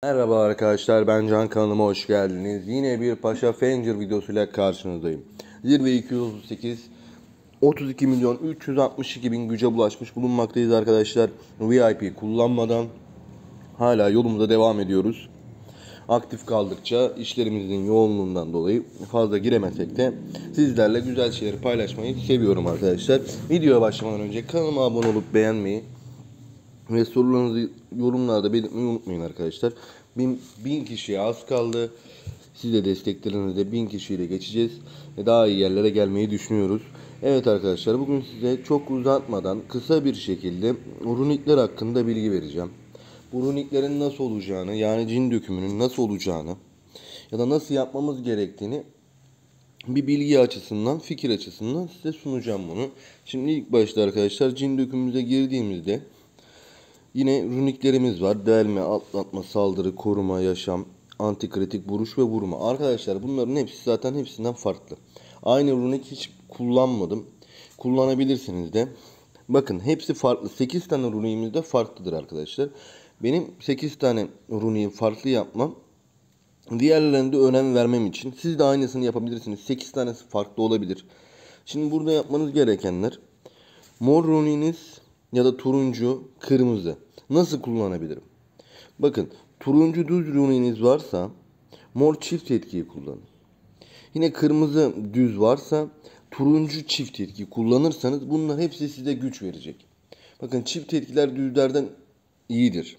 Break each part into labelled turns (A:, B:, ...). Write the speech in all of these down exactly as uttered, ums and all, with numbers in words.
A: Merhaba arkadaşlar, ben Can, kanalıma hoş geldiniz. Yine bir Paşa Fanger videosuyla karşınızdayım. Zirve iki yüz otuz sekiz, otuz iki milyon üç yüz altmış iki bin güce bulaşmış bulunmaktayız arkadaşlar. V I P kullanmadan hala yolumuza devam ediyoruz. Aktif kaldıkça işlerimizin yoğunluğundan dolayı fazla giremesek de sizlerle güzel şeyleri paylaşmayı seviyorum arkadaşlar. Videoya başlamadan önce kanalıma abone olup beğenmeyi ve sorularınızı yorumlarda belirtmeyi unutmayın arkadaşlar. Bin, bin kişiye az kaldı. Siz de desteklerinizle bin kişiyle geçeceğiz. Ve daha iyi yerlere gelmeyi düşünüyoruz. Evet arkadaşlar, bugün size çok uzatmadan kısa bir şekilde runikler hakkında bilgi vereceğim. Bu runiklerin nasıl olacağını, yani cin dökümünün nasıl olacağını ya da nasıl yapmamız gerektiğini bir bilgi açısından, fikir açısından size sunacağım bunu. Şimdi ilk başta arkadaşlar cin dökümümüze girdiğimizde yine runiklerimiz var. Delme, atlatma, saldırı, koruma, yaşam, antikritik, vuruş ve vurma. Arkadaşlar bunların hepsi zaten hepsinden farklı. Aynı runik hiç kullanmadım. Kullanabilirsiniz de. Bakın hepsi farklı. sekiz tane runiğimiz de farklıdır arkadaşlar. Benim sekiz tane runiği farklı yapmam, diğerlerine de önem vermem için. Siz de aynısını yapabilirsiniz. sekiz tanesi farklı olabilir. Şimdi burada yapmanız gerekenler: mor runiğiniz ya da turuncu, kırmızı. Nasıl kullanabilirim? Bakın, turuncu düz runiğiniz varsa mor çift etkiyi kullanın. Yine kırmızı düz varsa turuncu çift etki kullanırsanız bunlar hepsi size güç verecek. Bakın, çift etkiler düzlerden iyidir.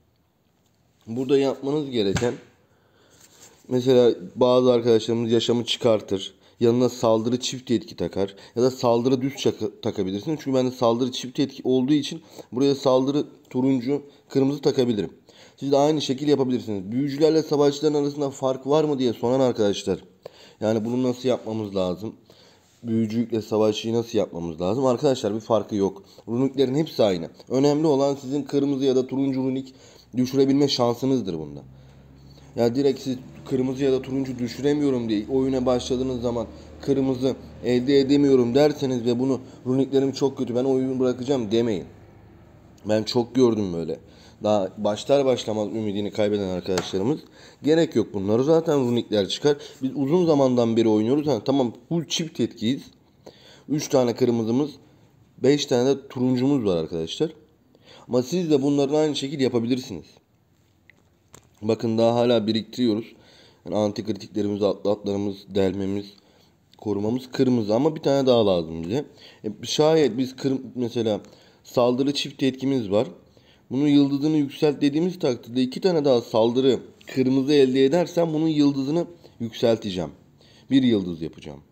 A: Burada yapmanız gereken, mesela bazı arkadaşlarımız yaşamı çıkartır. Yanına saldırı çift etki takar. Ya da saldırı düz takabilirsiniz. Çünkü bende saldırı çift etki olduğu için buraya saldırı turuncu, kırmızı takabilirim. Siz de aynı şekilde yapabilirsiniz. Büyücülerle savaşçıların arasında fark var mı diye soran arkadaşlar. Yani bunu nasıl yapmamız lazım? Büyücülükle savaşçıyı nasıl yapmamız lazım? Arkadaşlar bir farkı yok. Runiklerin hepsi aynı. Önemli olan sizin kırmızı ya da turuncu runik düşürebilme şansınızdır bunda. Ya direkt siz kırmızı ya da turuncu düşüremiyorum diye oyuna başladığınız zaman kırmızı elde edemiyorum derseniz ve bunu runiklerim çok kötü, ben oyunu bırakacağım demeyin. Ben çok gördüm böyle. Daha başlar başlamaz ümidini kaybeden arkadaşlarımız. Gerek yok, bunları zaten runikler çıkar. Biz uzun zamandan beri oynuyoruz. Ha, tamam, bu çift etkiyiz. üç tane kırmızımız, beş tane de turuncumuz var arkadaşlar. Ama siz de bunların aynı şekilde yapabilirsiniz. Bakın, daha hala biriktiriyoruz. Yani antikritiklerimiz, atlatlarımız, delmemiz, korumamız kırmızı ama bir tane daha lazım bize. E, şayet biz kır, mesela saldırı çift etkimiz var. Bunun yıldızını yükselt dediğimiz takdirde iki tane daha saldırı kırmızı elde edersem bunun yıldızını yükselteceğim. Bir yıldız yapacağım.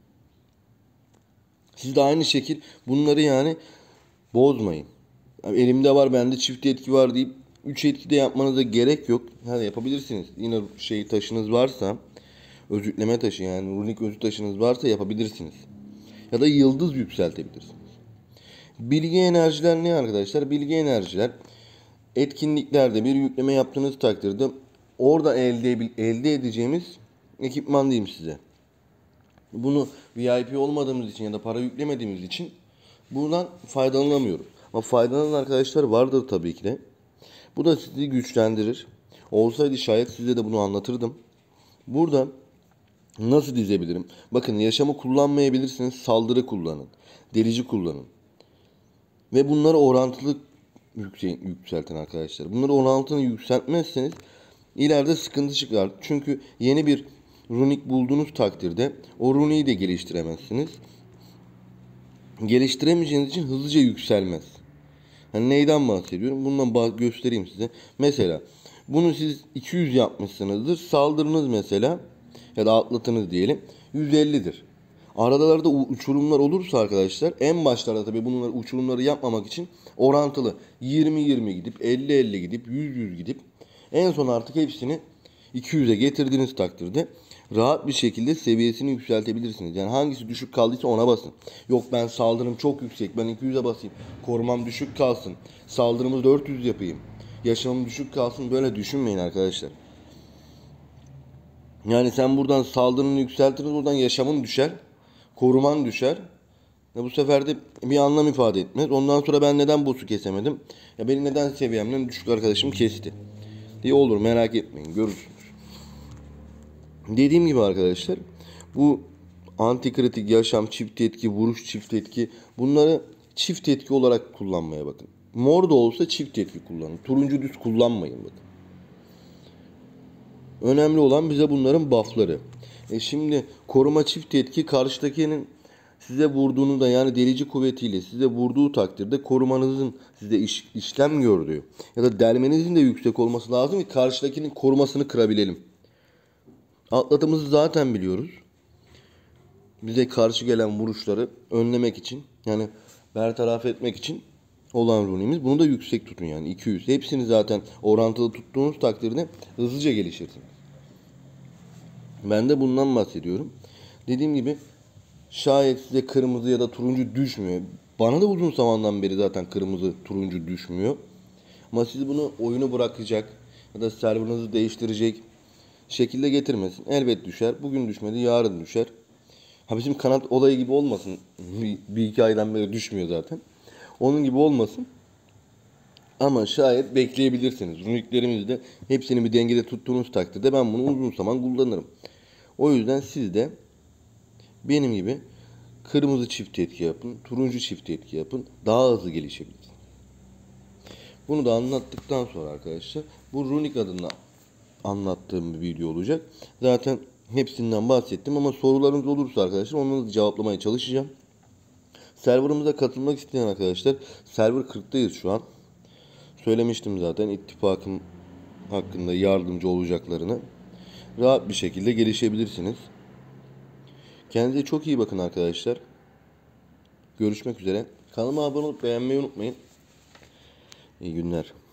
A: Siz de aynı şekil bunları yani bozmayın. Yani elimde var, bende çift etki var deyip üç etki de yapmanıza gerek yok. Yani yapabilirsiniz. Yine şey taşınız varsa, özütleme taşı, yani runik özü taşınız varsa yapabilirsiniz. Ya da yıldız yükseltebilirsiniz. Bilgi enerjiler ne arkadaşlar? Bilgi enerjiler etkinliklerde bir yükleme yaptığınız takdirde orada elde, elde edeceğimiz ekipman diyeyim size. Bunu V I P olmadığımız için ya da para yüklemediğimiz için bundan faydalanamıyoruz. Ama faydalanan arkadaşlar vardır tabii ki de. Bu da sizi güçlendirir. Olsaydı şayet size de bunu anlatırdım. Burada nasıl dizebilirim? Bakın, yaşamı kullanmayabilirsiniz. Saldırı kullanın. Delici kullanın. Ve bunları orantılı yükseltin arkadaşlar. Bunları orantılı yükseltmezseniz ileride sıkıntı çıkar. Çünkü yeni bir runik bulduğunuz takdirde o runiği de geliştiremezsiniz. Geliştiremeyeceğiniz için hızlıca yükselmez. Hani neyden bahsediyorum? Bundan göstereyim size. Mesela bunu siz iki yüz yapmışsınızdır. Saldırınız mesela ya da atlatınız diyelim yüz ellidir. Aradalarda uçurumlar olursa arkadaşlar, en başlarda tabii bunları, uçurumları yapmamak için orantılı yirmi yirmi gidip elli elli gidip yüz yüz gidip en son artık hepsini iki yüze getirdiğiniz takdirde rahat bir şekilde seviyesini yükseltebilirsiniz. Yani hangisi düşük kaldıysa ona basın. Yok, ben saldırım çok yüksek, ben iki yüze basayım. Korumam düşük kalsın. Saldırımı dört yüz yapayım. Yaşamım düşük kalsın. Böyle düşünmeyin arkadaşlar. Yani sen buradan saldırını yükseltiriz, oradan yaşamın düşer. Koruman düşer. Ve bu sefer de bir anlam ifade etmez. Ondan sonra ben neden boss'u kesemedim? Ya benim neden seviyemden düşük arkadaşım kesti? diye olur, merak etmeyin, görürsünüz. Dediğim gibi arkadaşlar, bu anti kritik, yaşam, çift etki, vuruş çift etki, bunları çift etki olarak kullanmaya bakın. Mor da olsa çift etki kullanın. Turuncu düz kullanmayın bakın. Önemli olan bize bunların buff'ları. E şimdi koruma çift etki, karşıdakinin size vurduğunu da, yani delici kuvvetiyle size vurduğu takdirde korumanızın size iş, işlem gördüğü ya da delmenizin de yüksek olması lazım ki karşıdakinin korumasını kırabilelim. Atlatımızı zaten biliyoruz. Bize karşı gelen vuruşları önlemek için, yani bertaraf etmek için olan runimiz. Bunu da yüksek tutun, yani iki yüz. Hepsini zaten orantılı tuttuğunuz takdirde hızlıca gelişirsiniz. Ben de bundan bahsediyorum. Dediğim gibi şayet size kırmızı ya da turuncu düşmüyor. Bana da uzun zamandan beri zaten kırmızı, turuncu düşmüyor. Ama siz bunu oyunu bırakacak ya da serverınızı değiştirecek şekilde getirmesin. Elbet düşer. Bugün düşmedi, yarın düşer. Ha bizim kanat olayı gibi olmasın. Bir, bir iki aydan beri düşmüyor zaten. Onun gibi olmasın. Ama şayet bekleyebilirsiniz. Runiklerimizde hepsini bir dengede tuttuğunuz takdirde ben bunu uzun zaman kullanırım. O yüzden siz de benim gibi kırmızı çift etki yapın, turuncu çift etki yapın. Daha hızlı gelişebilirsiniz. Bunu da anlattıktan sonra arkadaşlar, bu runik adına anlattığım bir video olacak. Zaten hepsinden bahsettim ama sorularınız olursa arkadaşlar onları da cevaplamaya çalışacağım. Serverımıza katılmak isteyen arkadaşlar, server kırktayız şu an. Söylemiştim zaten ittifakım hakkında yardımcı olacaklarını. Rahat bir şekilde gelişebilirsiniz. Kendinize çok iyi bakın arkadaşlar. Görüşmek üzere. Kanalıma abone olup beğenmeyi unutmayın. İyi günler.